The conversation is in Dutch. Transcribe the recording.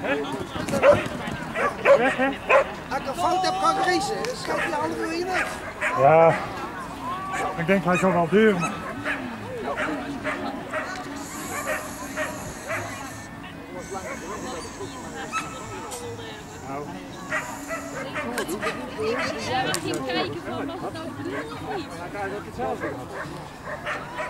Als ik een fout heb, kan ik racen. Dan schrijf je alle uur in. Ja, ik denk hij zal wel duren. Maar... Nou. Ja, we gaan kijken van wat het nou bedoelt of niet. Hij krijgt ook hetzelfde.